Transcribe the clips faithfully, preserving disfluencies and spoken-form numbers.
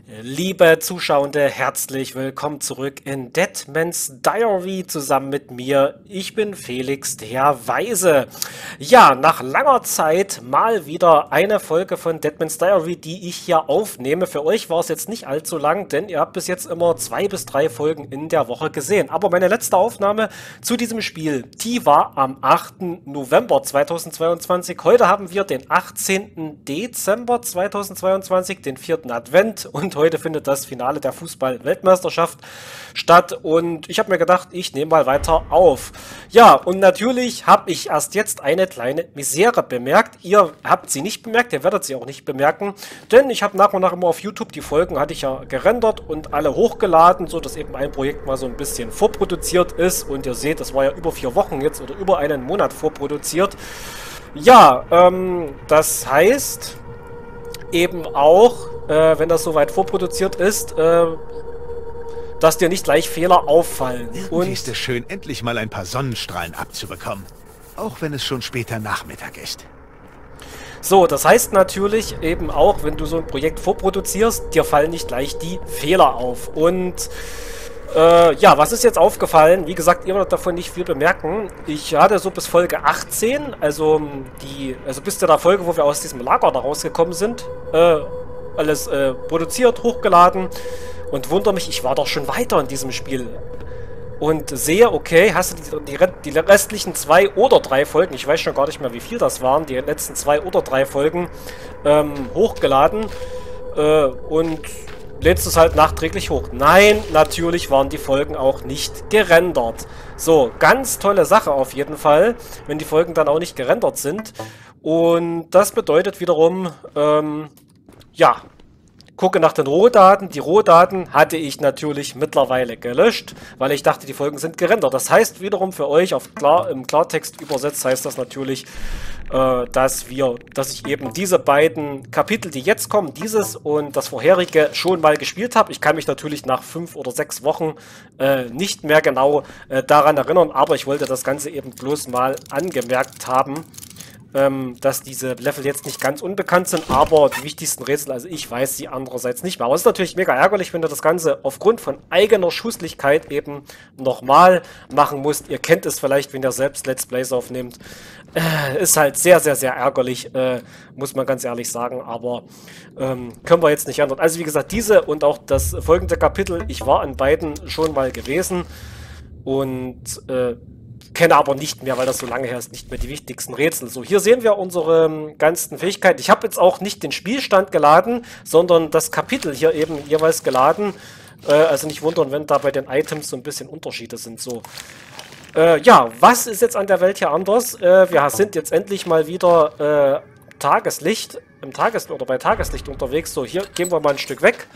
Liebe Zuschauende, herzlich willkommen zurück in Deadman's Diary zusammen mit mir. Ich bin Felix, der Weise. Ja, nach langer Zeit mal wieder eine Folge von Deadman's Diary, die ich hier aufnehme. Für euch war es jetzt nicht allzu lang, denn ihr habt bis jetzt immer zwei bis drei Folgen in der Woche gesehen. Aber meine letzte Aufnahme zu diesem Spiel, die war am achten November zweitausendzweiundzwanzig. Heute haben wir den achtzehnten Dezember zweitausendzweiundzwanzig, den vierten Advent, und heute findet das Finale der Fußball-Weltmeisterschaft statt und ich habe mir gedacht, ich nehme mal weiter auf. Ja, und natürlich habe ich erst jetzt eine kleine Misere bemerkt. Ihr habt sie nicht bemerkt, ihr werdet sie auch nicht bemerken, denn ich habe nach und nach immer auf YouTube, die Folgen hatte ich ja gerendert und alle hochgeladen, so dass eben ein Projekt mal so ein bisschen vorproduziert ist und ihr seht, das war ja über vier Wochen jetzt oder über einen Monat vorproduziert. Ja, ähm, das heißt eben auch, äh, wenn das soweit vorproduziert ist, äh, dass dir nicht gleich Fehler auffallen. Irgendwie Und ist es schön, endlich mal ein paar Sonnenstrahlen abzubekommen. Auch wenn es schon später Nachmittag ist. so, das heißt natürlich eben auch, wenn du so ein Projekt vorproduzierst, dir fallen nicht gleich die Fehler auf. Und Äh, ja, was ist jetzt aufgefallen? Wie gesagt, ihr werdet davon nicht viel bemerken. Ich hatte so bis Folge achtzehn, also die, also bis zu der Folge, wo wir aus diesem Lager da rausgekommen sind, äh, alles äh, produziert, hochgeladen und wundere mich, ich war doch schon weiter in diesem Spiel. Und sehe, okay, hast du die, die, die restlichen zwei oder drei Folgen, ich weiß schon gar nicht mehr, wie viel das waren, die letzten zwei oder drei Folgen ähm, hochgeladen äh, und lädst es halt nachträglich hoch. Nein, natürlich waren die Folgen auch nicht gerendert. So, ganz tolle Sache auf jeden Fall, wenn die Folgen dann auch nicht gerendert sind. Und das bedeutet wiederum, ähm, ja, gucke nach den Rohdaten. Die Rohdaten hatte ich natürlich mittlerweile gelöscht, weil ich dachte, die Folgen sind gerendert. Das heißt wiederum für euch, auf klar, im Klartext übersetzt, heißt das natürlich, äh, dass wir, dass ich eben diese beiden Kapitel, die jetzt kommen, dieses und das vorherige, schon mal gespielt habe. Ich kann mich natürlich nach fünf oder sechs Wochen äh, nicht mehr genau äh, daran erinnern, aber ich wollte das Ganze eben bloß mal angemerkt haben, Ähm, dass diese Level jetzt nicht ganz unbekannt sind, aber die wichtigsten Rätsel, also ich weiß sie andererseits nicht mehr. Aber es ist natürlich mega ärgerlich, wenn du das Ganze aufgrund von eigener Schusslichkeit eben nochmal machen musst. Ihr kennt es vielleicht, wenn ihr selbst Let's Plays aufnehmt. Äh, ist halt sehr, sehr, sehr ärgerlich, äh, muss man ganz ehrlich sagen, aber ähm, können wir jetzt nicht ändern. Also wie gesagt, diese und auch das folgende Kapitel, ich war an beiden schon mal gewesen und äh, kenne aber nicht mehr, weil das so lange her ist, nicht mehr die wichtigsten Rätsel. So, hier sehen wir unsere ähm, ganzen Fähigkeiten. Ich habe jetzt auch nicht den Spielstand geladen, sondern das Kapitel hier eben jeweils geladen. Äh, also nicht wundern, wenn da bei den Items so ein bisschen Unterschiede sind. So, äh, ja, was ist jetzt an der Welt hier anders? Äh, wir sind jetzt endlich mal wieder äh, Tageslicht, im Tageslicht oder bei Tageslicht unterwegs. So, hier gehen wir mal ein Stück weg.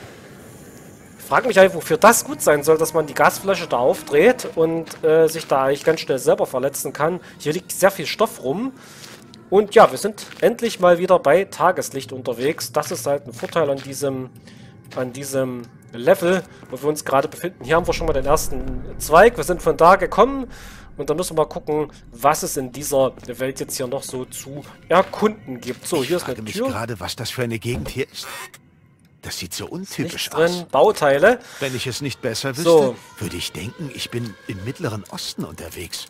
Frage mich halt, wofür das gut sein soll, dass man die Gasflasche da aufdreht und äh, sich da eigentlich ganz schnell selber verletzen kann. Hier liegt sehr viel Stoff rum. Und ja, wir sind endlich mal wieder bei Tageslicht unterwegs. Das ist halt ein Vorteil an diesem, an diesem Level, wo wir uns gerade befinden. Hier haben wir schon mal den ersten Zweig. Wir sind von da gekommen. Und dann müssen wir mal gucken, was es in dieser Welt jetzt hier noch so zu erkunden gibt. So, hier ist eine Tür. Ich frage mich gerade, was das für eine Gegend hier ist. Das sieht so untypisch Nichts drin, aus. Bauteile. Wenn ich es nicht besser wüsste, So. würde ich denken, ich bin im Mittleren Osten unterwegs.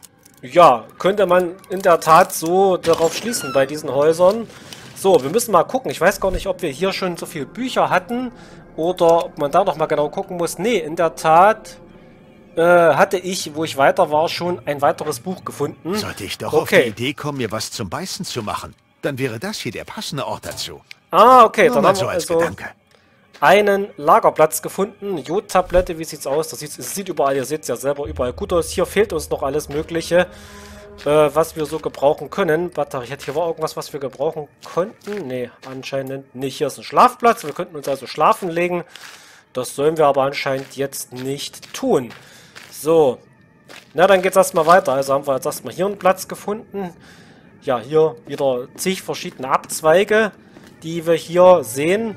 Ja, könnte man in der Tat so darauf schließen bei diesen Häusern. So, wir müssen mal gucken. Ich weiß gar nicht, ob wir hier schon so viele Bücher hatten oder ob man da noch mal genau gucken muss. Nee, in der Tat äh, hatte ich, wo ich weiter war, schon ein weiteres Buch gefunden. Sollte ich doch okay. auf die Idee kommen, mir was zum Beißen zu machen, dann wäre das hier der passende Ort dazu. Ah, okay, Nur dann mal haben so wir als also Gedanke. einen Lagerplatz gefunden. Jodtablette, wie sieht's aus? Das sieht, es sieht überall, ihr seht es ja selber, überall gut aus. Hier fehlt uns noch alles Mögliche, äh, was wir so gebrauchen können. Warte, ich hätte hier war irgendwas, was wir gebrauchen konnten. Nee, anscheinend nicht. Hier ist ein Schlafplatz. Wir könnten uns also schlafen legen. Das sollen wir aber anscheinend jetzt nicht tun. So. Na, dann geht's erstmal weiter. Also haben wir jetzt erstmal hier einen Platz gefunden. Ja, hier wieder zig verschiedene Abzweige, die wir hier sehen.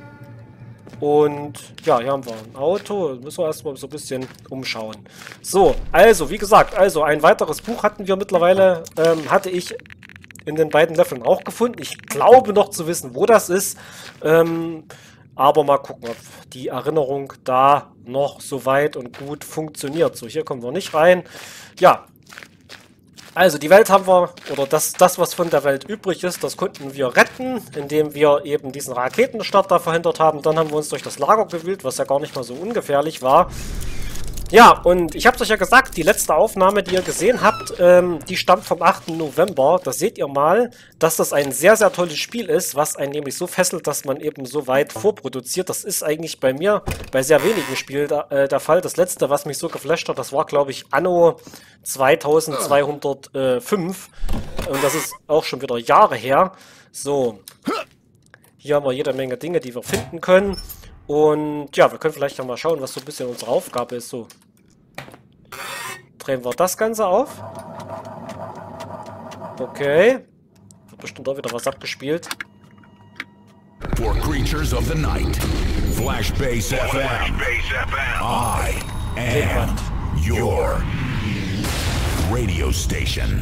Und ja, hier haben wir ein Auto. Müssen wir erstmal so ein bisschen umschauen. So, also, wie gesagt, also ein weiteres Buch hatten wir mittlerweile, ähm, hatte ich in den beiden Leveln auch gefunden. Ich glaube noch zu wissen, wo das ist. Ähm, Aber mal gucken, ob die Erinnerung da noch so weit und gut funktioniert. So, hier kommen wir nicht rein. Ja, also die Welt haben wir, oder das, das, was von der Welt übrig ist, das konnten wir retten, indem wir eben diesen Raketenstart da verhindert haben. Dann haben wir uns durch das Lager gewühlt, was ja gar nicht mal so ungefährlich war. Ja, und ich habe es euch ja gesagt, die letzte Aufnahme, die ihr gesehen habt, ähm, die stammt vom achten November. Da seht ihr mal, dass das ein sehr, sehr tolles Spiel ist, was einen nämlich so fesselt, dass man eben so weit vorproduziert. Das ist eigentlich bei mir bei sehr wenigen Spielen da, äh, der Fall. Das letzte, was mich so geflasht hat, das war, glaube ich, Anno zweitausendzweihundertfünf. Und das ist auch schon wieder Jahre her. So, hier haben wir jede Menge Dinge, die wir finden können. Und ja, wir können vielleicht noch mal schauen, was so ein bisschen unsere Aufgabe ist. So, drehen wir das Ganze auf. Okay. Wird bestimmt auch wieder was abgespielt. For creatures of the night, Flashbase F M. I am your radio station.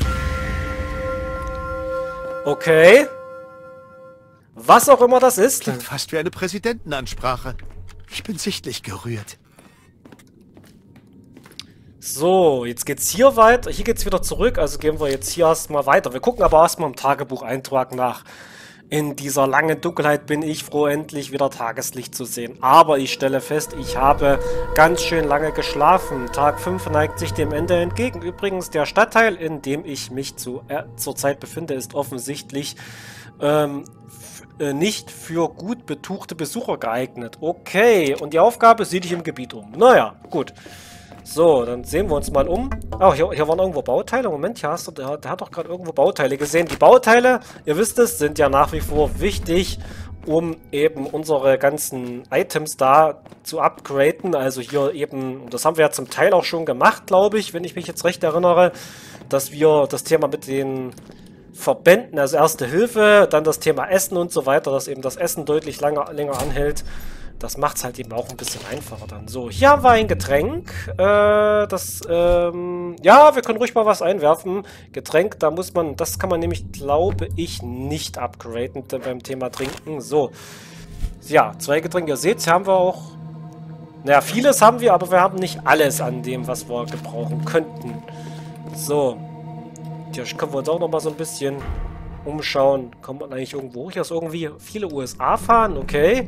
Okay. Was auch immer das ist. Klingt fast wie eine Präsidentenansprache. Ich bin sichtlich gerührt. So, jetzt geht's hier weiter. Hier geht's wieder zurück. Also gehen wir jetzt hier erstmal weiter. Wir gucken aber erstmal im Tagebucheintrag nach. In dieser langen Dunkelheit bin ich froh, endlich wieder Tageslicht zu sehen. Aber ich stelle fest, ich habe ganz schön lange geschlafen. Tag fünf neigt sich dem Ende entgegen. Übrigens, der Stadtteil, in dem ich mich zu, äh, zurzeit befinde, ist offensichtlich ähm, nicht für gut betuchte Besucher geeignet. Okay, und die Aufgabe, sieh dich im Gebiet um. Naja, gut. So, dann sehen wir uns mal um. Oh, hier, hier waren irgendwo Bauteile. Moment, hier hast du, der, der hat doch gerade irgendwo Bauteile gesehen. Die Bauteile, ihr wisst es, sind ja nach wie vor wichtig, um eben unsere ganzen Items da zu upgraden. Also hier eben, das haben wir ja zum Teil auch schon gemacht, glaube ich, wenn ich mich jetzt recht erinnere, dass wir das Thema mit den Verbänden, also Erste Hilfe, dann das Thema Essen und so weiter, dass eben das Essen deutlich länger, länger anhält. Das macht es halt eben auch ein bisschen einfacher dann. So, hier haben wir ein Getränk. Äh, das, ähm, ja, wir können ruhig mal was einwerfen. Getränk, da muss man, das kann man nämlich, glaube ich, nicht upgraden beim Thema Trinken. So, ja, zwei Getränke. Ihr seht, hier haben wir auch, naja, vieles haben wir, aber wir haben nicht alles an dem, was wir gebrauchen könnten. So, hier können wir uns auch noch mal so ein bisschen umschauen. Kommt man eigentlich irgendwo hoch? Hier ist irgendwie viele U S A fahren, okay.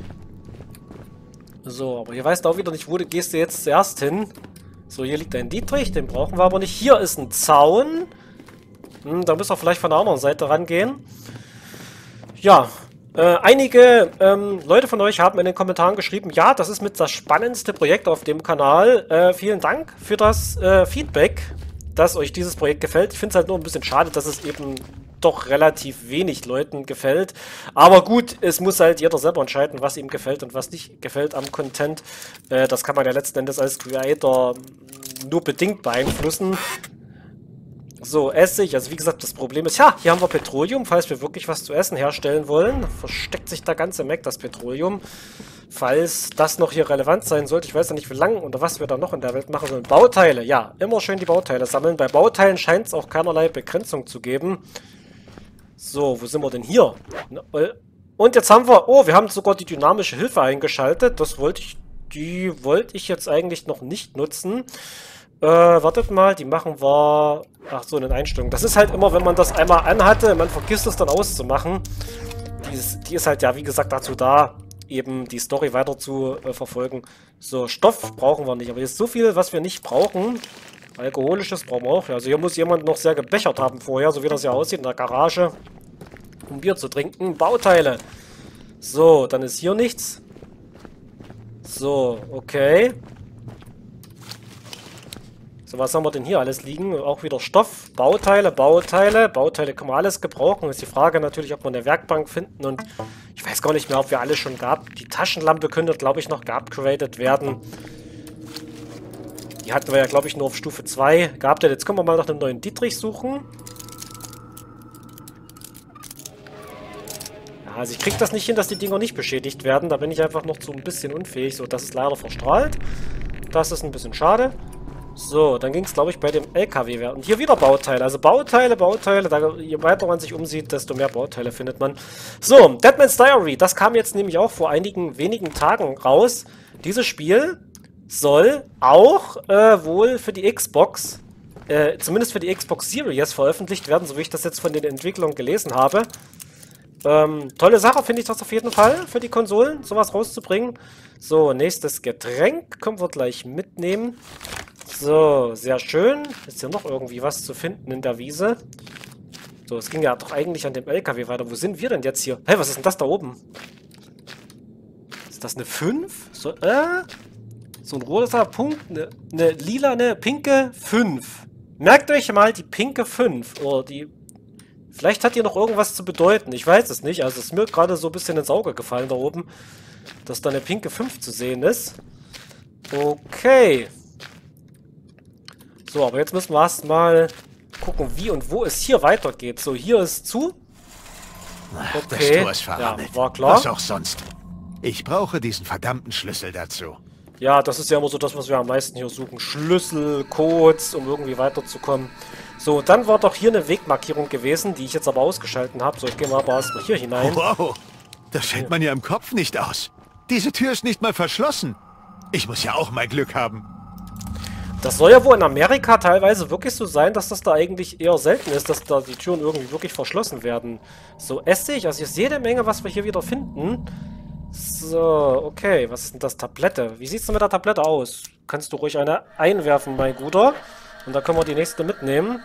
So, aber hier weißt du auch wieder nicht, wo du gehst du jetzt zuerst hin. So, hier liegt ein Dietrich, den brauchen wir aber nicht. Hier ist ein Zaun. Hm, da müssen wir vielleicht von der anderen Seite rangehen. Ja, äh, einige ähm, Leute von euch haben in den Kommentaren geschrieben, ja, das ist mit das spannendste Projekt auf dem Kanal. Äh, vielen Dank für das äh, Feedback, dass euch dieses Projekt gefällt. Ich finde es halt nur ein bisschen schade, dass es eben doch relativ wenig Leuten gefällt. Aber gut, es muss halt jeder selber entscheiden, was ihm gefällt und was nicht gefällt am Content. Äh, das kann man ja letzten Endes als Creator nur bedingt beeinflussen. So, Essig. Also wie gesagt, das Problem ist, ja, hier haben wir Petroleum, falls wir wirklich was zu essen herstellen wollen. Versteckt sich der ganze Mac, das Petroleum. Falls das noch hier relevant sein sollte, ich weiß ja nicht, wie lange oder was wir da noch in der Welt machen sollen. Bauteile, ja, immer schön die Bauteile sammeln. Bei Bauteilen scheint es auch keinerlei Begrenzung zu geben. So, wo sind wir denn hier? Und jetzt haben wir, oh, wir haben sogar die dynamische Hilfe eingeschaltet. Das wollte ich, die wollte ich jetzt eigentlich noch nicht nutzen. Äh, wartet mal, die machen wir, ach so, in den Einstellungen. Das ist halt immer, wenn man das einmal anhatte, man vergisst es dann auszumachen. Die ist, die ist halt ja, wie gesagt, dazu da, eben die Story weiter zu äh, verfolgen. So, Stoff brauchen wir nicht, aber hier ist so viel, was wir nicht brauchen. Alkoholisches brauchen wir auch. Also hier muss jemand noch sehr gebechert haben vorher, so wie das ja aussieht in der Garage, um Bier zu trinken. Bauteile. So, dann ist hier nichts. So, okay. So, was haben wir denn hier alles liegen? Auch wieder Stoff, Bauteile, Bauteile. Bauteile können wir alles gebrauchen. Ist die Frage natürlich, ob wir eine Werkbank finden. Und ich weiß gar nicht mehr, ob wir alles schon gab. Die Taschenlampe könnte, glaube ich, noch geupgradet werden. Die hatten wir ja, glaube ich, nur auf Stufe zwei gehabt. Jetzt können wir mal nach einem neuen Dietrich suchen. Ja, also ich kriege das nicht hin, dass die Dinger nicht beschädigt werden. Da bin ich einfach noch so ein bisschen unfähig. So, das ist leider verstrahlt. Das ist ein bisschen schade. So, dann ging es, glaube ich, bei dem L K W weiter. Und hier wieder Bauteile. Also Bauteile, Bauteile. Da, je weiter man sich umsieht, desto mehr Bauteile findet man. So, Deadman's Diary. Das kam jetzt nämlich auch vor einigen wenigen Tagen raus. Dieses Spiel soll auch äh, wohl für die Xbox, äh, zumindest für die Xbox Series veröffentlicht werden, so wie ich das jetzt von den Entwicklern gelesen habe. Ähm, tolle Sache finde ich das auf jeden Fall, für die Konsolen, sowas rauszubringen. So, nächstes Getränk können wir gleich mitnehmen. So, sehr schön. Ist hier noch irgendwie was zu finden in der Wiese? So, es ging ja doch eigentlich an dem L K W weiter. Wo sind wir denn jetzt hier? Hey, was ist denn das da oben? Ist das eine fünf? So, äh? So ein roter Punkt, eine, eine lila, eine pinke fünf. Merkt euch mal die pinke fünf. Oder die... Vielleicht hat hier noch irgendwas zu bedeuten. Ich weiß es nicht. Also es ist mir gerade so ein bisschen ins Auge gefallen da oben, dass da eine pinke fünf zu sehen ist. Okay. So, aber jetzt müssen wir erstmal gucken, wie und wo es hier weitergeht. So, hier ist zu. Okay. Das Tor ist verrammelt. Ja, war klar. Was auch sonst. Ich brauche diesen verdammten Schlüssel dazu. Ja, das ist ja immer so das, was wir am meisten hier suchen. Schlüssel, Codes, um irgendwie weiterzukommen. So, dann war doch hier eine Wegmarkierung gewesen, die ich jetzt aber ausgeschalten habe. So, ich gehe mal aber erstmal hier hinein. Wow, das hält man ja im Kopf nicht aus. Diese Tür ist nicht mal verschlossen. Ich muss ja auch mal Glück haben. Das soll ja wohl in Amerika teilweise wirklich so sein, dass das da eigentlich eher selten ist, dass da die Türen irgendwie wirklich verschlossen werden. So, Essig, also ich sehe jede Menge, was wir hier wieder finden. So, okay, was ist denn das? Tablette. Wie sieht es denn mit der Tablette aus? Kannst du ruhig eine einwerfen, mein Guter. Und da können wir die nächste mitnehmen.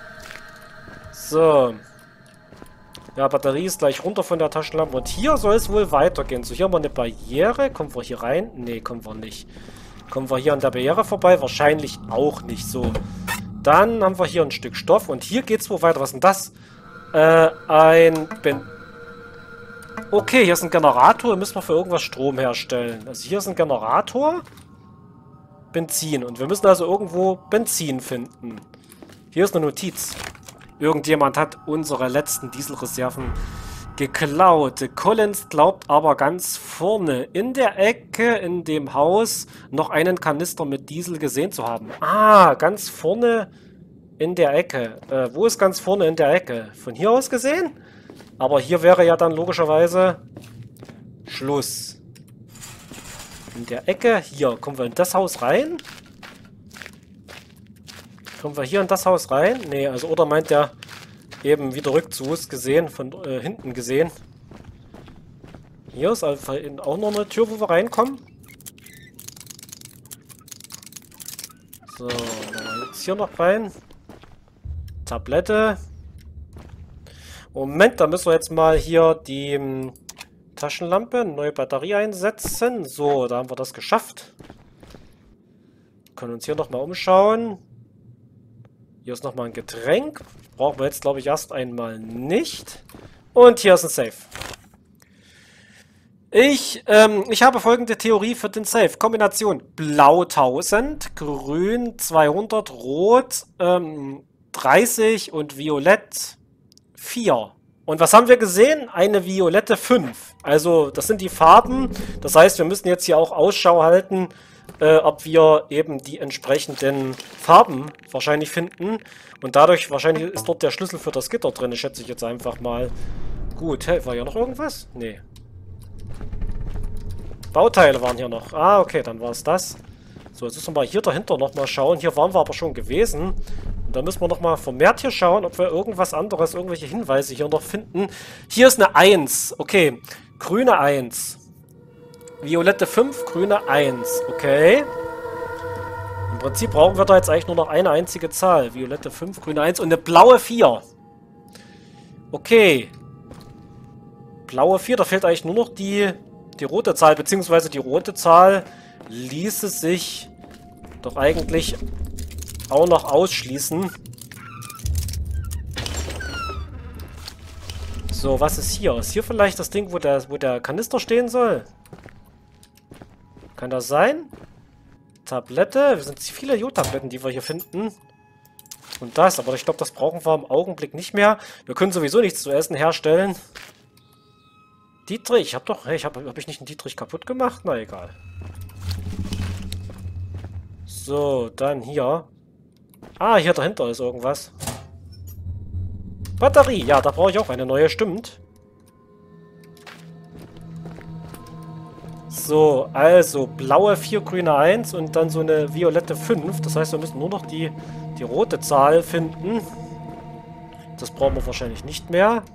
So. Ja, Batterie ist gleich runter von der Taschenlampe. Und hier soll es wohl weitergehen. So, hier haben wir eine Barriere. Kommen wir hier rein? Nee, kommen wir nicht. Kommen wir hier an der Barriere vorbei? Wahrscheinlich auch nicht so. Dann haben wir hier ein Stück Stoff. Und hier geht es wohl weiter. Was ist denn das? Äh, ein... Ben okay, hier ist ein Generator. Da müssen wir für irgendwas Strom herstellen. Also hier ist ein Generator. Benzin. Und wir müssen also irgendwo Benzin finden. Hier ist eine Notiz. Irgendjemand hat unsere letzten Dieselreserven geklaut. Collins glaubt aber ganz vorne in der Ecke in dem Haus noch einen Kanister mit Diesel gesehen zu haben. Ah, ganz vorne in der Ecke. Äh, wo ist ganz vorne in der Ecke? Von hier aus gesehen? Aber hier wäre ja dann logischerweise Schluss. In der Ecke. Hier. Kommen wir in das Haus rein? Kommen wir hier in das Haus rein? Nee, also oder meint der eben wieder rückzugs gesehen, von äh, hinten gesehen. Hier ist einfach auch noch eine Tür, wo wir reinkommen. So, dann jetzt hier noch rein. Tablette. Moment, da müssen wir jetzt mal hier die ähm, Taschenlampe, neue Batterie einsetzen. So, da haben wir das geschafft. Können uns hier nochmal umschauen. Hier ist nochmal ein Getränk. Brauchen wir jetzt, glaube ich, erst einmal nicht. Und hier ist ein Safe. Ich, ähm, ich habe folgende Theorie für den Safe. Kombination Blau tausend, Grün zweihundert, Rot ähm, dreißig und Violett vier. Und was haben wir gesehen? Eine violette fünf. Also, das sind die Farben. Das heißt, wir müssen jetzt hier auch Ausschau halten, äh, ob wir eben die entsprechenden Farben wahrscheinlich finden. Und dadurch, wahrscheinlich ist dort der Schlüssel für das Gitter drin, schätze ich jetzt einfach mal. Gut, hey, war hier noch irgendwas? Nee. Bauteile waren hier noch. Ah, okay, dann war es das. So, jetzt müssen wir mal hier dahinter nochmal schauen. Hier waren wir aber schon gewesen. Und da müssen wir nochmal vermehrt hier schauen, ob wir irgendwas anderes, irgendwelche Hinweise hier noch finden. Hier ist eine eins. Okay, grüne eins. Violette fünf, grüne eins. Okay. Im Prinzip brauchen wir da jetzt eigentlich nur noch eine einzige Zahl. Violette fünf, grüne eins und eine blaue vier. Okay. Blaue vier, da fehlt eigentlich nur noch die, die rote Zahl, beziehungsweise die rote Zahl ließe sich doch eigentlich auch noch ausschließen. So, was ist hier? Ist hier vielleicht das Ding, wo der, wo der Kanister stehen soll? Kann das sein? Tablette. Wir sind viele Jodtabletten, die wir hier finden. Und das, aber ich glaube, das brauchen wir im Augenblick nicht mehr. Wir können sowieso nichts zu essen herstellen. Dietrich, ich habe doch... Hey, ich habe hab ich nicht einen Dietrich kaputt gemacht? Na, egal. So, dann hier. Ah, hier dahinter ist irgendwas. Batterie. Ja, da brauche ich auch eine neue, stimmt. So, also blaue vier, grüne eins und dann so eine violette fünf. Das heißt, wir müssen nur noch die, die rote Zahl finden. Das brauchen wir wahrscheinlich nicht mehr.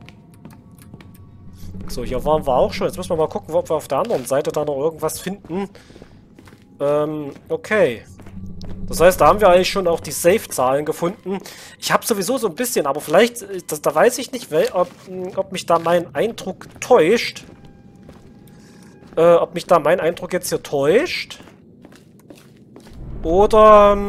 So, hier waren wir auch schon. Jetzt müssen wir mal gucken, ob wir auf der anderen Seite da noch irgendwas finden. Ähm, okay. Das heißt, da haben wir eigentlich schon auch die Safe-Zahlen gefunden. Ich habe sowieso so ein bisschen, aber vielleicht, das, da weiß ich nicht, ob, ob mich da mein Eindruck täuscht. Äh, ob mich da mein Eindruck jetzt hier täuscht. Oder,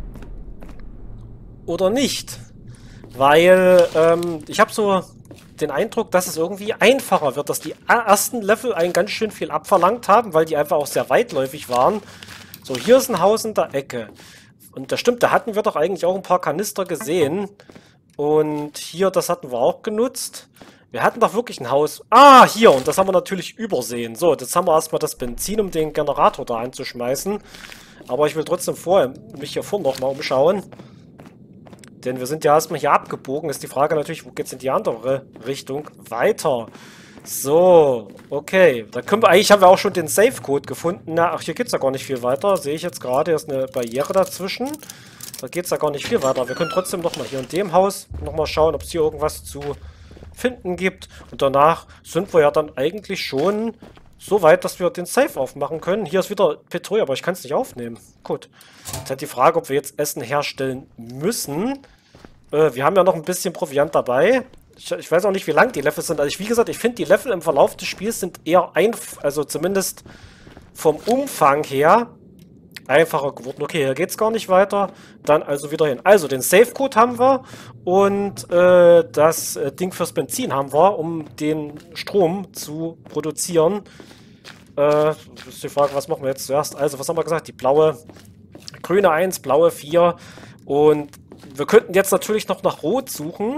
oder nicht. Weil, ähm, ich habe so den Eindruck, dass es irgendwie einfacher wird, dass die ersten Level einen ganz schön viel abverlangt haben, weil die einfach auch sehr weitläufig waren. So, hier ist ein Haus in der Ecke. Und das stimmt, da hatten wir doch eigentlich auch ein paar Kanister gesehen. Und hier, das hatten wir auch genutzt. Wir hatten doch wirklich ein Haus. Ah, hier, und das haben wir natürlich übersehen. So, jetzt haben wir erstmal das Benzin, um den Generator da anzuschmeißen. Aber ich will trotzdem vorher mich hier vorne nochmal umschauen. Denn wir sind ja erstmal hier abgebogen. Ist die Frage natürlich, wo geht es in die andere Richtung? Weiter. So, okay. Da können wir, eigentlich haben wir auch schon den Safe-Code gefunden. Na, ach, hier geht es ja gar nicht viel weiter. Sehe ich jetzt gerade, hier ist eine Barriere dazwischen. Da geht es ja gar nicht viel weiter. Wir können trotzdem nochmal hier in dem Haus nochmal schauen, ob es hier irgendwas zu finden gibt. Und danach sind wir ja dann eigentlich schon so weit, dass wir den Safe aufmachen können. Hier ist wieder Petrol, aber ich kann es nicht aufnehmen. Gut. Jetzt hat die Frage, ob wir jetzt Essen herstellen müssen. Äh, wir haben ja noch ein bisschen Proviant dabei. Ich, ich weiß auch nicht, wie lang die Level sind. Also ich, wie gesagt, ich finde, die Level im Verlauf des Spiels sind eher einfach, also zumindest vom Umfang her einfacher geworden. Okay, hier geht es gar nicht weiter. Dann also wieder hin. Also den Safe-Code haben wir und äh, das äh, Ding fürs Benzin haben wir, um den Strom zu produzieren. Äh, das ist die Frage, was machen wir jetzt zuerst? Also, was haben wir gesagt? Die blaue, grüne eins, blaue vier. Und wir könnten jetzt natürlich noch nach Rot suchen.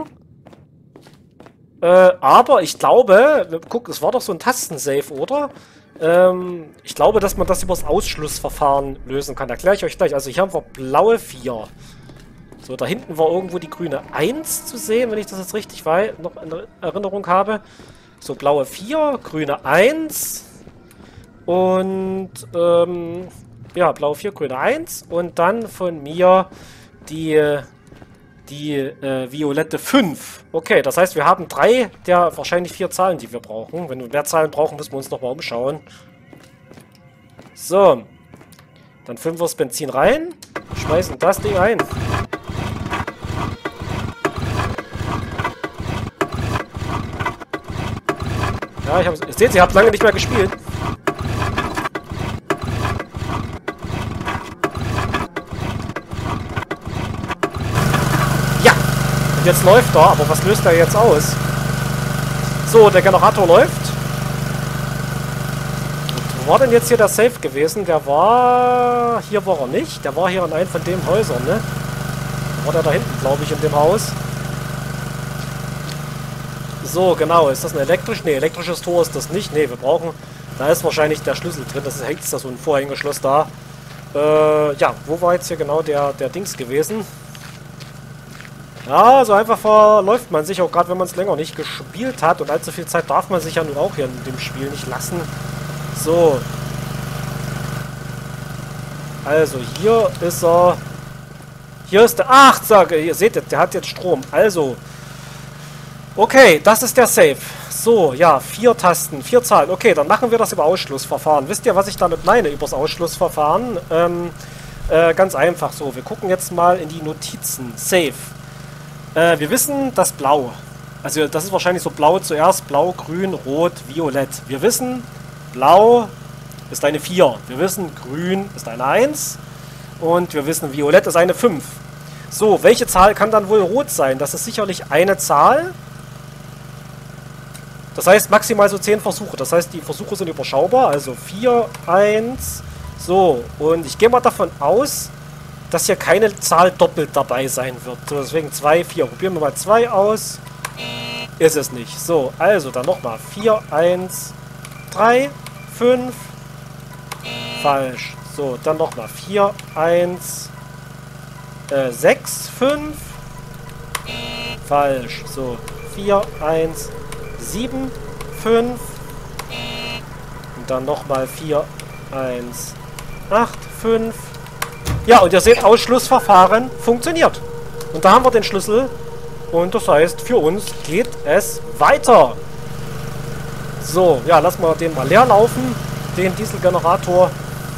Äh, aber ich glaube, guck, es war doch so ein Tastensafe, oder? Ähm, ich glaube, dass man das über das Ausschlussverfahren lösen kann. Erkläre ich euch gleich. Also hier haben wir blaue vier. So, da hinten war irgendwo die grüne eins zu sehen, wenn ich das jetzt richtig wei- noch in Erinnerung habe. So, blaue vier, grüne eins. Und, ähm, ja, blaue vier, grüne eins. Und dann von mir die... Die äh, violette fünf. Okay, das heißt, wir haben drei der wahrscheinlich vier Zahlen, die wir brauchen. Wenn wir mehr Zahlen brauchen, müssen wir uns nochmal umschauen. So. Dann füllen wir das Benzin rein. Schmeißen das Ding ein. Ja, ich hab's. Ihr seht, ihr habt lange nicht mehr gespielt. Jetzt läuft er, aber was löst er jetzt aus? So, der Generator läuft. Und wo war denn jetzt hier der Safe gewesen? Der war... Hier war er nicht. Der war hier in einem von den Häusern, ne? War der da hinten, glaube ich, in dem Haus. So, genau. Ist das ein elektrisch? Ne, elektrisches Tor ist das nicht. Ne, wir brauchen... Da ist wahrscheinlich der Schlüssel drin. Das ist, hängt da so ein Vorhängeschloss da. Äh, ja, wo war jetzt hier genau der, der Dings gewesen? Ja, so einfach verläuft man sich, auch gerade wenn man es länger nicht gespielt hat. Und allzu viel Zeit darf man sich ja nun auch hier in dem Spiel nicht lassen. So. Also, hier ist er. Hier ist der... Ach, sage, ihr seht, der hat jetzt Strom. Also. Okay, das ist der Safe. So, ja, vier Tasten, vier Zahlen. Okay, dann machen wir das über Ausschlussverfahren. Wisst ihr, was ich damit meine, übers Ausschlussverfahren? Ähm, äh, ganz einfach so. Wir gucken jetzt mal in die Notizen. Safe. Äh, wir wissen, dass blau, also das ist wahrscheinlich so blau zuerst, blau, grün, rot, violett. Wir wissen, blau ist eine vier. Wir wissen, grün ist eine eins. Und wir wissen, violett ist eine fünf. So, welche Zahl kann dann wohl rot sein? Das ist sicherlich eine Zahl. Das heißt maximal so zehn Versuche. Das heißt, die Versuche sind überschaubar. Also vier, eins. So, und ich gehe mal davon aus, dass hier keine Zahl doppelt dabei sein wird. So, deswegen zwei, vier. Probieren wir mal zwei aus. Ist es nicht. So, also dann nochmal. vier, eins, drei, fünf. Falsch. So, dann nochmal vier, eins, sechs, fünf. Falsch. So, vier, eins, sieben, fünf. Und dann nochmal vier, eins, acht, fünf. Ja, und ihr seht, Ausschlussverfahren funktioniert. Und da haben wir den Schlüssel. Und das heißt, für uns geht es weiter. So, ja, lassen wir den mal leer laufen, den Dieselgenerator.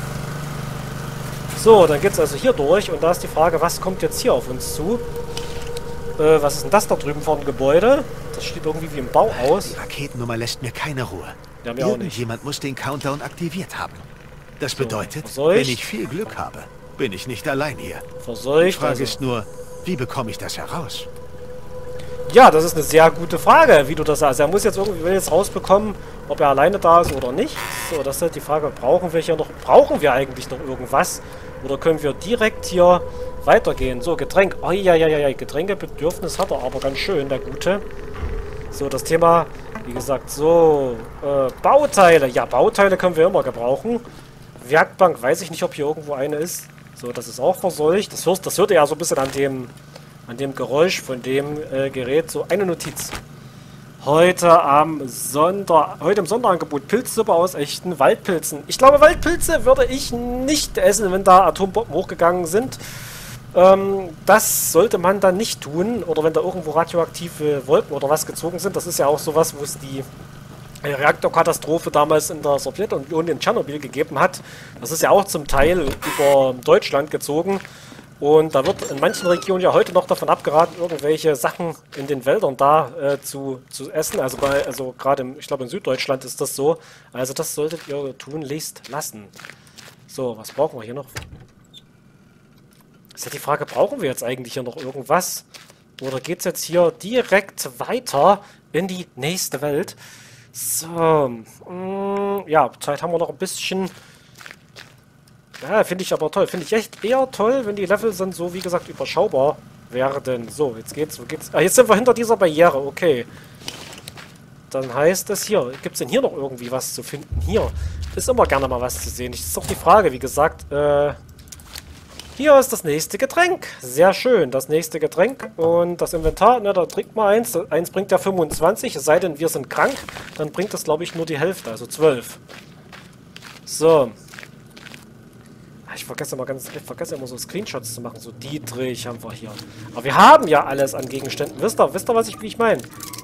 So, dann geht es also hier durch. Und da ist die Frage, was kommt jetzt hier auf uns zu? Äh, was ist denn das da drüben vor dem Gebäude? Das steht irgendwie wie im Bau aus. Die Raketennummer lässt mir keine Ruhe. Ja, mir auch nicht. Irgendjemand muss den Countdown aktiviert haben. Das bedeutet, so, wenn ich viel Glück habe, bin ich nicht allein hier. Verseucht. Die Frage also. ist nur, wie bekomme ich das heraus? Ja, das ist eine sehr gute Frage, wie du das sagst. Er muss jetzt irgendwie will jetzt rausbekommen, ob er alleine da ist oder nicht. So, das ist halt die Frage, brauchen wir hier noch, brauchen wir eigentlich noch irgendwas? Oder können wir direkt hier weitergehen? So, Getränk. Oh ja, ja, ja, ja, Getränkebedürfnis hat er aber ganz schön, der Gute. So, das Thema, wie gesagt, so, äh, Bauteile. Ja, Bauteile können wir immer gebrauchen. Werkbank, weiß ich nicht, ob hier irgendwo eine ist. So, das ist auch verseucht. Das hört, das hört ihr ja so ein bisschen an dem, an dem Geräusch von dem äh, Gerät. So, eine Notiz. Heute am Sonder... Heute im Sonderangebot Pilzsuppe aus echten Waldpilzen. Ich glaube, Waldpilze würde ich nicht essen, wenn da Atombomben hochgegangen sind. Ähm, das sollte man dann nicht tun. Oder wenn da irgendwo radioaktive Wolken oder was gezogen sind. Das ist ja auch sowas, wo es die Reaktorkatastrophe damals in der Sowjetunion in Tschernobyl gegeben hat. Das ist ja auch zum Teil über Deutschland gezogen. Und da wird in manchen Regionen ja heute noch davon abgeraten, irgendwelche Sachen in den Wäldern da äh, zu, zu essen. Also bei, also gerade im, ich glaube in Süddeutschland ist das so. Also das solltet ihr tunlichst lassen. So, was brauchen wir hier noch? Ist ja die Frage, brauchen wir jetzt eigentlich hier noch irgendwas? Oder geht es jetzt hier direkt weiter in die nächste Welt? So, mh, ja, Zeit haben wir noch ein bisschen. Ja, finde ich aber toll. Finde ich echt eher toll, wenn die Level sind so, wie gesagt, überschaubar werden. So, jetzt geht's, wo geht's? Ah, jetzt sind wir hinter dieser Barriere, okay. Dann heißt es hier, gibt es denn hier noch irgendwie was zu finden? Hier ist immer gerne mal was zu sehen. Das ist doch die Frage, wie gesagt, äh, hier ist das nächste Getränk. Sehr schön, das nächste Getränk. Und das Inventar, ne, da trinkt man eins. Eins bringt ja fünfundzwanzig, es sei denn, wir sind krank. Dann bringt das, glaube ich, nur die Hälfte, also zwölf. So. Ich vergesse immer ganz, ich vergesse immer so Screenshots zu machen. So Dietrich haben wir hier. Aber wir haben ja alles an Gegenständen. Wisst ihr, wisst ihr, was ich, wie ich meine?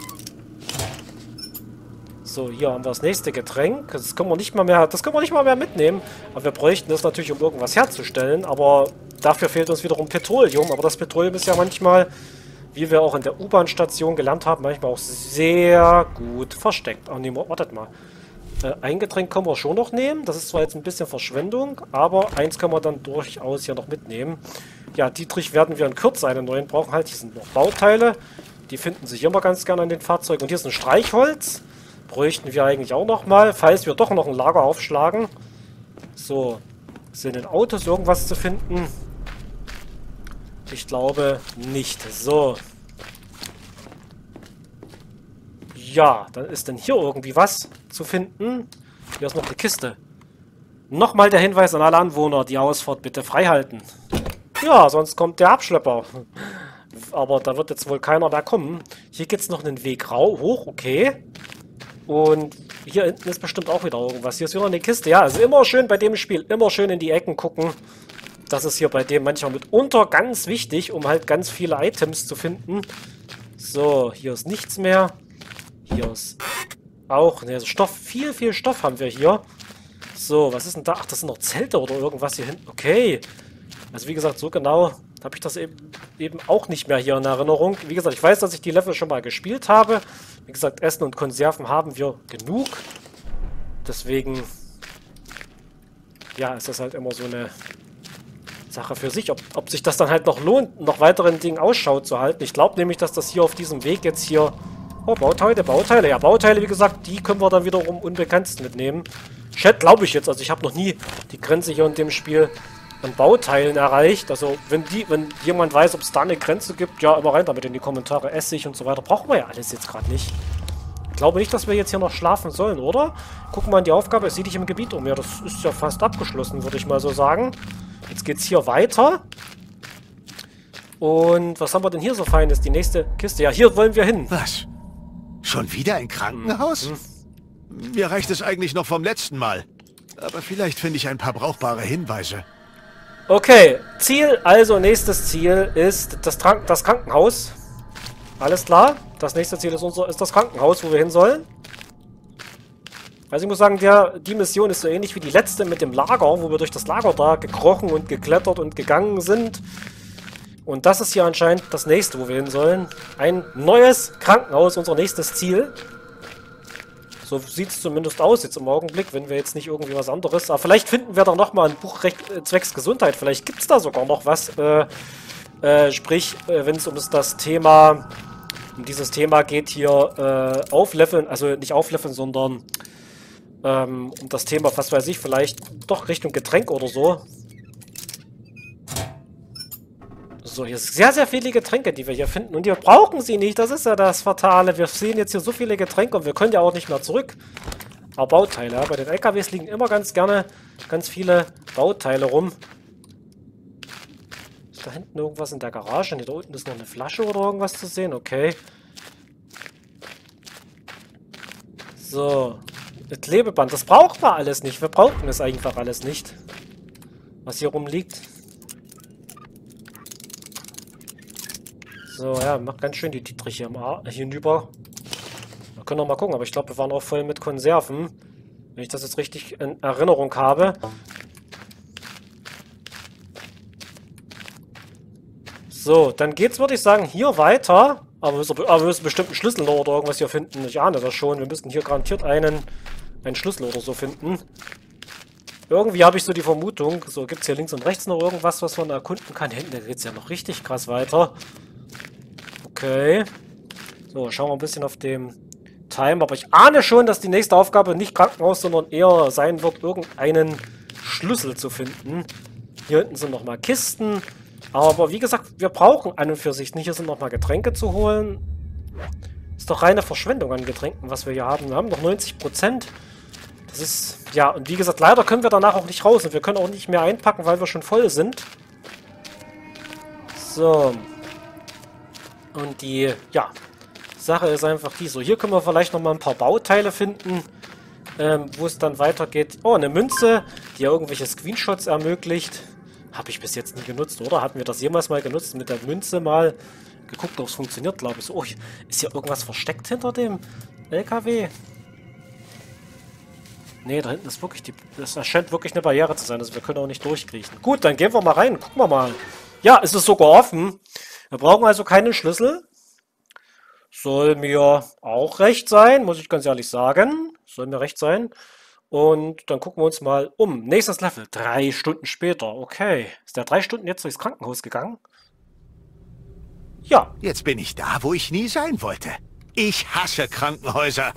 So, hier haben wir das nächste Getränk. Das können wir nicht mal mehr, das können wir nicht mal mehr mitnehmen. Aber wir bräuchten das natürlich, um irgendwas herzustellen. Aber dafür fehlt uns wiederum Petroleum. Aber das Petroleum ist ja manchmal, wie wir auch in der U-Bahn-Station gelernt haben, manchmal auch sehr gut versteckt. Oh, nee, wartet mal. Ein Getränk können wir schon noch nehmen. Das ist zwar jetzt ein bisschen Verschwendung, aber eins können wir dann durchaus hier noch mitnehmen. Ja, Dietrich werden wir in Kürze einen neuen brauchen. Halt, hier sind noch Bauteile. Die finden sich immer ganz gerne an den Fahrzeugen. Und hier ist ein Streichholz. Bräuchten wir eigentlich auch noch mal, falls wir doch noch ein Lager aufschlagen. So, sind in Autos irgendwas zu finden? Ich glaube nicht. So. Ja, dann ist denn hier irgendwie was zu finden. Hier ist noch eine Kiste. Nochmal der Hinweis an alle Anwohner, die Ausfahrt bitte freihalten. Ja, sonst kommt der Abschlepper. Aber da wird jetzt wohl keiner mehr kommen. Hier geht es noch einen Weg rau hoch, okay. Und hier hinten ist bestimmt auch wieder irgendwas. Hier ist wieder eine Kiste. Ja, also immer schön bei dem Spiel, immer schön in die Ecken gucken. Das ist hier bei dem manchmal mitunter ganz wichtig, um halt ganz viele Items zu finden. So, hier ist nichts mehr. Hier ist auch, ne, Stoff, viel, viel Stoff haben wir hier. So, was ist denn da? Ach, das sind noch Zelte oder irgendwas hier hinten. Okay. Also wie gesagt, so genau habe ich das eben, eben auch nicht mehr hier in Erinnerung. Wie gesagt, ich weiß, dass ich die Level schon mal gespielt habe. Wie gesagt, Essen und Konserven haben wir genug. Deswegen, ja, ist das halt immer so eine Sache für sich. Ob, ob sich das dann halt noch lohnt, noch weiteren Dingen Ausschau zu halten. Ich glaube nämlich, dass das hier auf diesem Weg jetzt hier... Oh, Bauteile, Bauteile. Ja, Bauteile, wie gesagt, die können wir dann wiederum unbegrenzt mitnehmen. Chat glaube ich jetzt. Also ich habe noch nie die Grenze hier in dem Spiel an Bauteilen erreicht. Also wenn die, wenn jemand weiß, ob es da eine Grenze gibt, ja, immer rein damit in die Kommentare. Essig und so weiter. Brauchen wir ja alles jetzt gerade nicht. glaube nicht, dass wir jetzt hier noch schlafen sollen, oder? Gucken wir an die Aufgabe. Es sieht dich im Gebiet um. Ja, das ist ja fast abgeschlossen, würde ich mal so sagen. Jetzt geht's hier weiter. Und was haben wir denn hier so Feines? Die nächste Kiste. Ja, hier wollen wir hin. Was? Schon wieder ein Krankenhaus? Hm. Mir reicht es eigentlich noch vom letzten Mal. Aber vielleicht finde ich ein paar brauchbare Hinweise. Okay, Ziel, also nächstes Ziel ist das, Trank das Krankenhaus. Alles klar. Das nächste Ziel ist, unser, ist das Krankenhaus, wo wir hin sollen. Also ich muss sagen, der, die Mission ist so ähnlich wie die letzte mit dem Lager, wo wir durch das Lager da gekrochen und geklettert und gegangen sind. Und das ist hier anscheinend das nächste, wo wir hin sollen. Ein neues Krankenhaus, unser nächstes Ziel. So sieht es zumindest aus jetzt im Augenblick, wenn wir jetzt nicht irgendwie was anderes... Aber vielleicht finden wir da nochmal ein Buch recht, äh, zwecks Gesundheit. Vielleicht gibt es da sogar noch was. Äh, äh, sprich, äh, wenn es um das Thema... Um dieses Thema geht hier äh, aufleveln, also nicht aufleveln, sondern ähm, um das Thema, was weiß ich, vielleicht doch Richtung Getränk oder so. So, hier sind sehr, sehr viele Getränke, die wir hier finden. Und wir brauchen sie nicht. Das ist ja das Fatale. Wir sehen jetzt hier so viele Getränke und wir können ja auch nicht mehr zurück. Aber Bauteile. Ja. Bei den L K Ws liegen immer ganz gerne ganz viele Bauteile rum. Ist da hinten irgendwas in der Garage? Ne, da unten ist noch eine Flasche oder irgendwas zu sehen. Okay. So. Das Klebeband. Das brauchen wir alles nicht. Wir brauchen es einfach alles nicht. Was hier rumliegt. So, ja, macht ganz schön die Dietrich hier, im Ar hinüber. Wir können noch mal gucken, aber ich glaube, wir waren auch voll mit Konserven. Wenn ich das jetzt richtig in Erinnerung habe. So, dann geht's, würde ich sagen, hier weiter. Aber wir, aber wir müssen bestimmt einen Schlüssel oder irgendwas hier finden. Ich ahne das schon. Wir müssen hier garantiert einen, einen Schlüssel oder so finden. Irgendwie habe ich so die Vermutung. So, gibt es hier links und rechts noch irgendwas, was man erkunden kann? Hinten geht es ja noch richtig krass weiter. Okay. So, schauen wir ein bisschen auf dem Time. Aber ich ahne schon, dass die nächste Aufgabe nicht Krankenhaus, sondern eher sein wird, irgendeinen Schlüssel zu finden. Hier hinten sind nochmal Kisten. Aber wie gesagt, wir brauchen an und für sich nicht. Hier sind nochmal Getränke zu holen. Ist doch reine Verschwendung an Getränken, was wir hier haben. Wir haben noch neunzig Prozent. Das ist, ja, und wie gesagt, leider können wir danach auch nicht raus. Und wir können auch nicht mehr einpacken, weil wir schon voll sind. So. Und die, ja, Sache ist einfach die. So, hier können wir vielleicht nochmal ein paar Bauteile finden, ähm, wo es dann weitergeht. Oh, eine Münze, die ja irgendwelche Screenshots ermöglicht. Habe ich bis jetzt nie genutzt, oder? Hatten wir das jemals mal genutzt? Mit der Münze mal geguckt, ob es funktioniert, glaube ich. So, oh, ist hier irgendwas versteckt hinter dem L K W? Nee, da hinten ist wirklich die... Das scheint wirklich eine Barriere zu sein. Also wir können auch nicht durchkriechen. Gut, dann gehen wir mal rein. Gucken wir mal. Ja, es ist sogar offen. Wir brauchen also keinen Schlüssel. Soll mir auch recht sein, muss ich ganz ehrlich sagen. Soll mir recht sein. Und dann gucken wir uns mal um. Nächstes Level. Drei Stunden später. Okay. Ist der drei Stunden jetzt durchs Krankenhaus gegangen? Ja. Jetzt bin ich da, wo ich nie sein wollte. Ich hasse Krankenhäuser.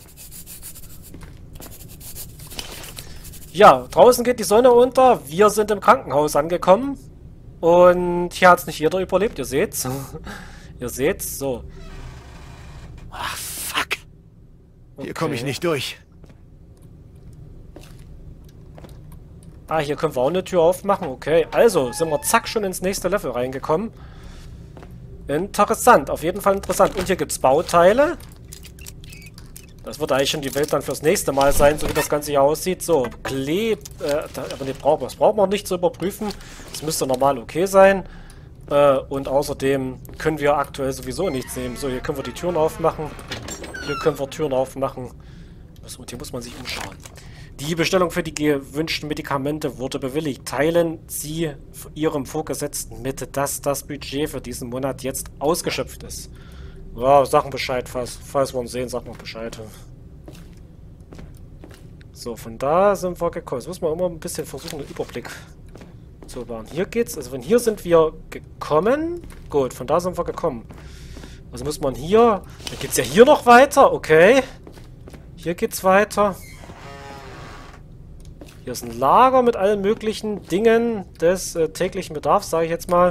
Ja, draußen geht die Sonne unter. Wir sind im Krankenhaus angekommen. Und hier hat es nicht jeder überlebt. Ihr seht's. Ihr seht's. So. Ach, fuck. Hier komme ich nicht durch. Ah, hier können wir auch eine Tür aufmachen. Okay, also sind wir zack schon ins nächste Level reingekommen. Interessant, auf jeden Fall interessant. Und hier gibt es Bauteile. Das wird eigentlich schon die Welt dann fürs nächste Mal sein, so wie das Ganze hier aussieht. So, Kleb... Äh, da, aber nee, brauchen wir. Das brauchen wir nicht zu überprüfen. Das müsste normal okay sein. Äh, und außerdem können wir aktuell sowieso nichts nehmen. So, hier können wir die Türen aufmachen. Hier können wir Türen aufmachen. Und hier muss man sich umschauen. Die Bestellung für die gewünschten Medikamente wurde bewilligt. Teilen Sie Ihrem Vorgesetzten mit, dass das Budget für diesen Monat jetzt ausgeschöpft ist. Ja, sagen Bescheid, falls, falls wir uns sehen, sagen wir Bescheid. So, von da sind wir gekommen. Jetzt müssen wir immer ein bisschen versuchen, einen Überblick zu bewahren. Hier geht's, also von hier sind wir gekommen. Gut, von da sind wir gekommen. Also muss man hier, dann geht's ja hier noch weiter, okay. Hier geht's weiter. Hier ist ein Lager mit allen möglichen Dingen des äh, täglichen Bedarfs, sage ich jetzt mal.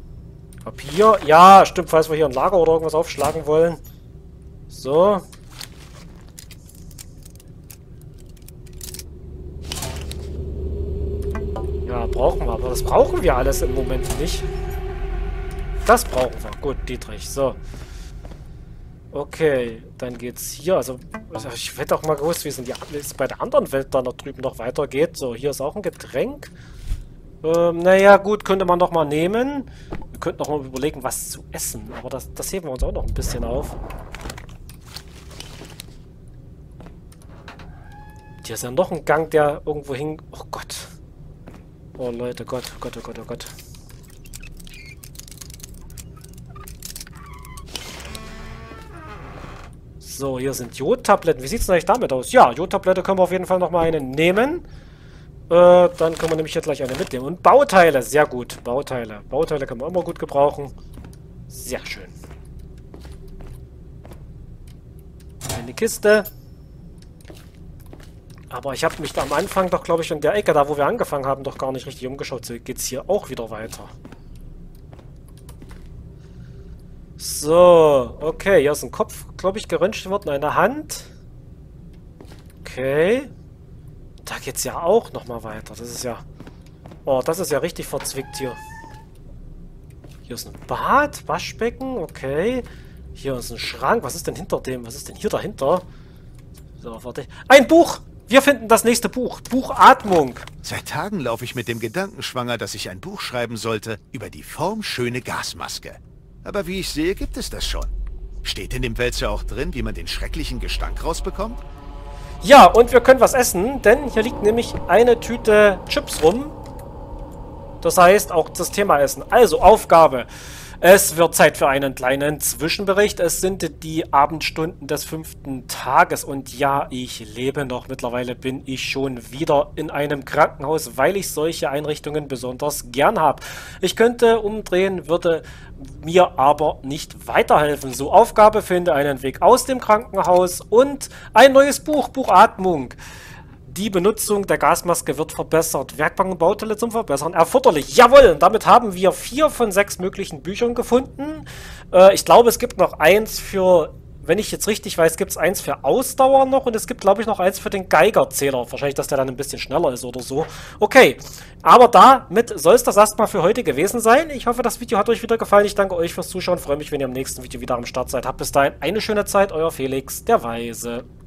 Papier. Ja, stimmt, falls wir hier ein Lager oder irgendwas aufschlagen wollen. So. brauchen wir. Aber das brauchen wir alles im Moment nicht. Das brauchen wir. Gut, Dietrich. So. Okay, dann geht's hier. Also, also ich hätte auch mal gewusst, wie es, in die, wie es bei der anderen Welt da noch drüben noch weitergeht. So, hier ist auch ein Getränk. Ähm, naja, gut, könnte man noch mal nehmen. Wir könnten noch mal überlegen, was zu essen. Aber das, das heben wir uns auch noch ein bisschen auf. Hier ist ja noch ein Gang, der irgendwo hing. Oh Gott. Oh Leute, Gott, oh Gott, oh Gott, oh Gott. So, hier sind Jodtabletten. Wie sieht es denn eigentlich damit aus? Ja, Jodtablette können wir auf jeden Fall noch mal eine nehmen. Äh, dann können wir nämlich jetzt gleich eine mitnehmen. Und Bauteile, sehr gut. Bauteile. Bauteile können wir immer gut gebrauchen. Sehr schön. Eine Kiste. Aber ich habe mich da am Anfang doch, glaube ich, in der Ecke, da wo wir angefangen haben, doch gar nicht richtig umgeschaut. So geht es hier auch wieder weiter. So, okay, hier ist ein Kopf, glaube ich, geröntgt worden, eine Hand. Okay. Da geht's ja auch nochmal weiter. Das ist ja... Oh, das ist ja richtig verzwickt hier. Hier ist ein Bad, Waschbecken, okay. Hier ist ein Schrank. Was ist denn hinter dem? Was ist denn hier dahinter? So, warte. Ein Buch! Wir finden das nächste Buch. Buch Atmung. Seit Tagen laufe ich mit dem Gedanken schwanger, dass ich ein Buch schreiben sollte über die formschöne Gasmaske. Aber wie ich sehe, gibt es das schon. Steht in dem Wälzer auch drin, wie man den schrecklichen Gestank rausbekommt? Ja, und wir können was essen, denn hier liegt nämlich eine Tüte Chips rum. Das heißt, auch das Thema Essen. Also, Aufgabe. Es wird Zeit für einen kleinen Zwischenbericht. Es sind die Abendstunden des fünften Tages und ja, ich lebe noch. Mittlerweile bin ich schon wieder in einem Krankenhaus, weil ich solche Einrichtungen besonders gern habe. Ich könnte umdrehen, würde mir aber nicht weiterhelfen. So, Aufgabe, finde einen Weg aus dem Krankenhaus und ein neues Buch, Buch Atmung. Die Benutzung der Gasmaske wird verbessert. Werkbank und Bauteile zum Verbessern erforderlich. Jawohl, und damit haben wir vier von sechs möglichen Büchern gefunden. Äh, ich glaube, es gibt noch eins für, wenn ich jetzt richtig weiß, gibt es eins für Ausdauer noch und es gibt, glaube ich, noch eins für den Geigerzähler. Wahrscheinlich, dass der dann ein bisschen schneller ist oder so. Okay, aber damit soll es das erstmal für heute gewesen sein. Ich hoffe, das Video hat euch wieder gefallen. Ich danke euch fürs Zuschauen. Freue mich, wenn ihr im nächsten Video wieder am Start seid. Habt bis dahin eine schöne Zeit. Euer Felix, der Weise.